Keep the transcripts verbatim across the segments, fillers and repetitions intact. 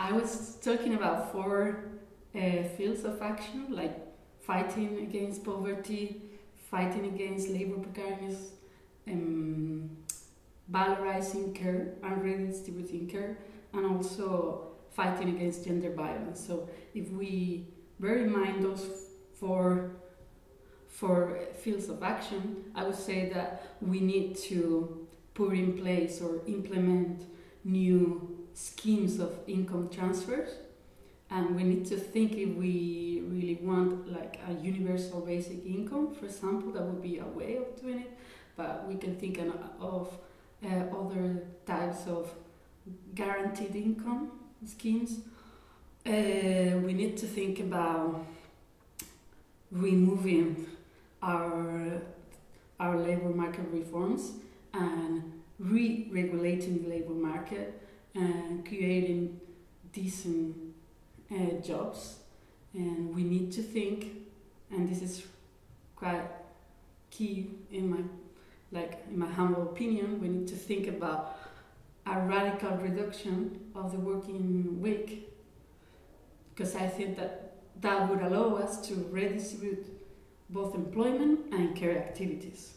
I was talking about four uh, fields of action, like fighting against poverty, fighting against labor precariousness, um, valorizing care and redistributing care, and also fighting against gender violence. So if we bear in mind those four, four fields of action, I would say that we need to put in place or implement new schemes of income transfers, and we need to think if we really want like a universal basic income, for example. That would be a way of doing it, but we can think of uh, other types of guaranteed income schemes. Uh, we need to think about removing our our labor market reforms and re-regulating the labor market and creating decent uh, jobs. And we need to think, and this is quite key in my like in my humble opinion, we need to think about a radical reduction of the working week, because I think that that would allow us to redistribute both employment and care activities.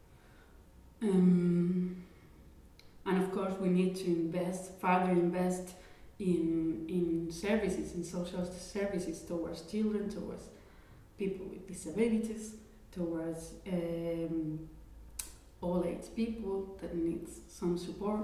Um, and of course we need to invest, further invest in, in services, in social services towards children, towards people with disabilities, towards um, all age people that need some support.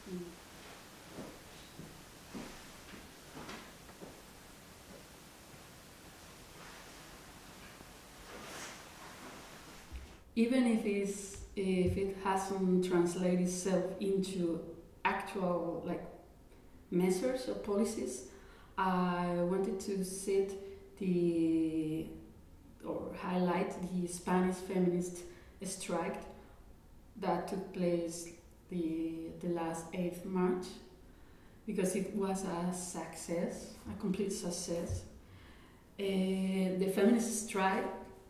Even if it's, if it hasn't translated itself into actual like measures or policies, I wanted to set the or highlight the Spanish feminist strike that took place the the last eighth of March, because it was a success, a complete success. Uh, the feminist strike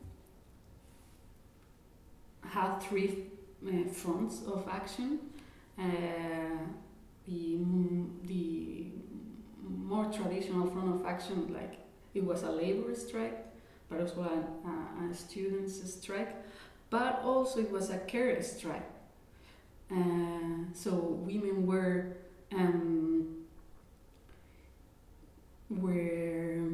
had three uh, fronts of action. Uh, the the more traditional front of action, like it was a labor strike, but also a, a, a students' strike, but also it was a care strike. Uh, so women were um, were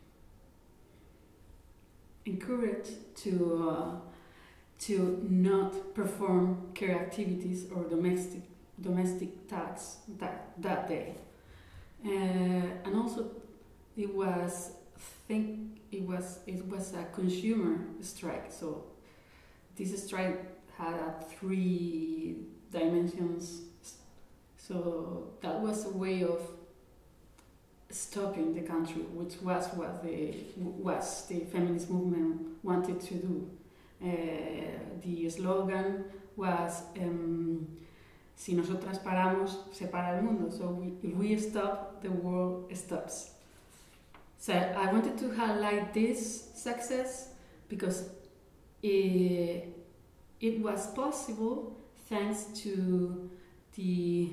encouraged to uh, to not perform care activities or domestic domestic tasks that that day, uh, and also it was think it was it was a consumer strike. So this strike had uh, three dimensions. So that was a way of stopping the country, which was what the was the feminist movement wanted to do. Uh, the slogan was um, "Si nosotras paramos, se para el mundo." So we, if we stop, the world stops. So I wanted to highlight this success because it, it was possible thanks to the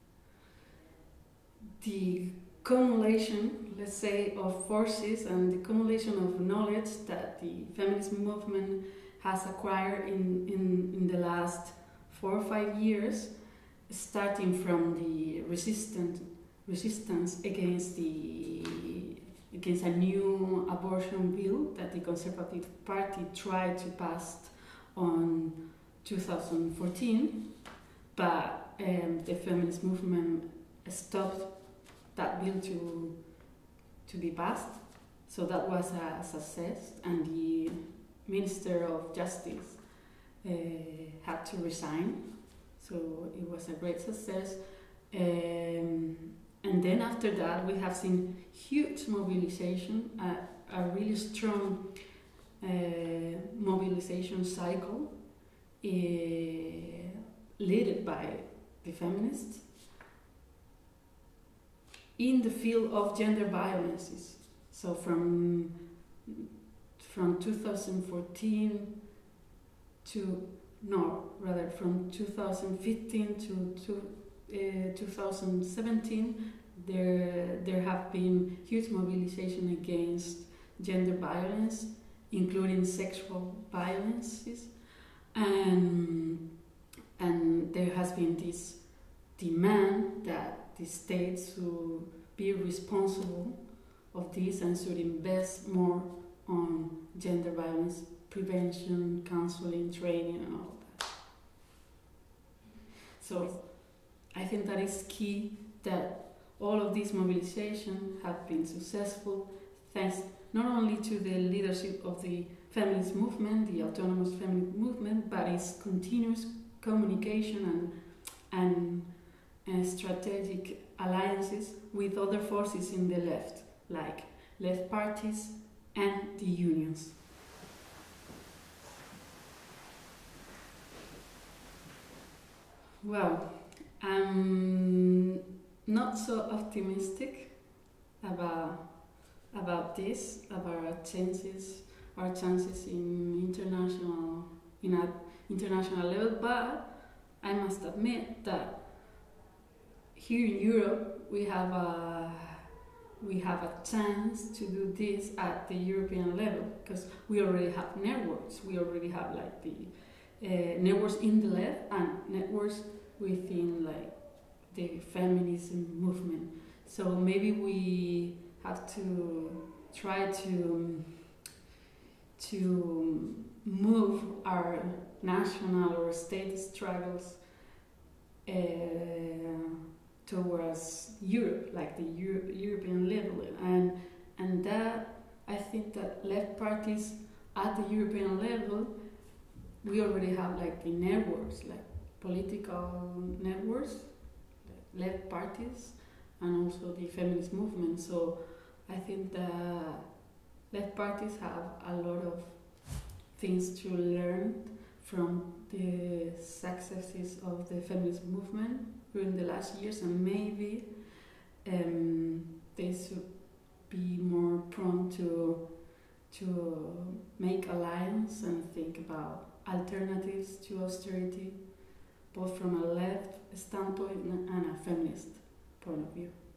the accumulation, let's say, of forces and the accumulation of knowledge that the feminist movement has acquired in, in, in the last four or five years, starting from the resistant, resistance against the against a new abortion bill that the Conservative Party tried to pass on two thousand fourteen, but um, the feminist movement stopped that bill to to be passed. So that was a success, and the Minister of Justice uh, had to resign. So it was a great success. Um, and then after that, we have seen huge mobilization, uh, a really strong uh, mobilization cycle uh, led by the feminists in the field of gender violences. So from from two thousand fourteen to, no, rather from two thousand fifteen to, to uh, two thousand seventeen, there there have been huge mobilization against gender violence, including sexual violences, and and there has been this demand that the states should be responsible of this and should invest more on gender violence prevention, counseling, training, and all that. So I think that is key that all of these mobilizations have been successful thanks not only to the leadership of the feminist movement, the autonomous feminist movement, but its continuous communication and, and uh, strategic alliances with other forces in the left, like left parties and the unions. Well, I'm not so optimistic about about this, about our chances, our chances in international in an international level, but I must admit that here in Europe we have a we have a chance to do this at the European level because we already have networks. We already have like the uh, networks in the left and networks within like the feminism movement. So maybe we have to try to to move our national or state struggles uh, towards Europe, like the Euro European level, and and that I think that left parties at the European level, we already have like the networks, like political networks, left parties, and also the feminist movement. So I think that left parties have a lot of things to learn from the successes of the feminist movement during the last years, and maybe um, they should be more prone to to make alliance and think about alternatives to austerity, both from a left standpoint and a feminist point of view.